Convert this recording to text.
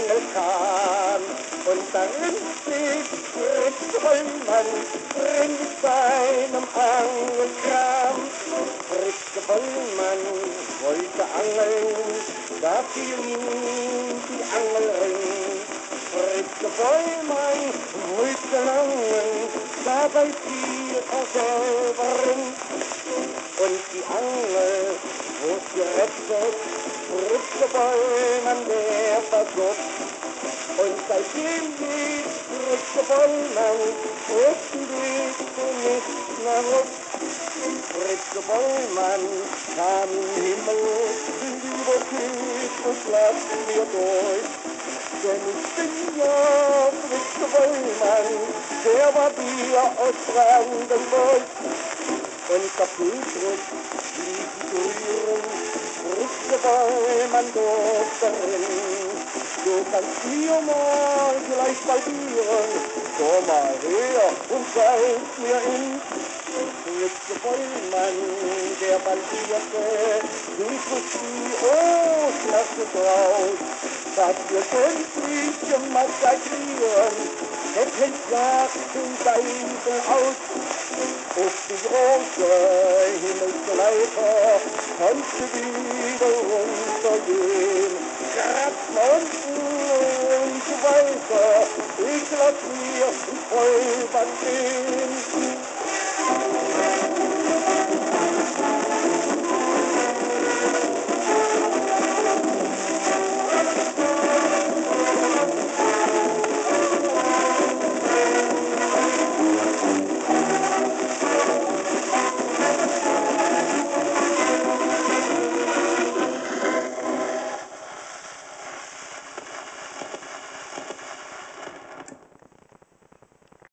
Angelkahn. Und darin steht Fritz Bollmann drin mit seinem Angelkram. Fritz Bollmann wollte angeln, da fiel ihm die Angelring. Fritz Bollmann wollte angeln, dabei fiel er selber rin. Und die Angel wurde gerettet, Fritz Bollmann, der versucht. Und seitdem geht Fritz Bollmann rechten Weg und nicht mehr rück. Fritz Bollmann kam im Himmel, lieber Kind, und lass mir durch. Denn ich bin ja Fritz Bollmann, der war Bier aus Brandenburg. Und der Petrus ließ sich rühren, Fritz Bollmann durfte darin. Du kannst mir mal gleich probieren, komm mal her und zeig mir in. Fritz Bollmann, der bandierte, den Fussi, oh, klasse draus. Was wir sämtliche massakrieren, der Held jagt den Geisel aus. Auf die große Himmelsleiter kannst du wieder runtergehen. Grab unten und so weiter, ich lass mir ein Vollbad stehen.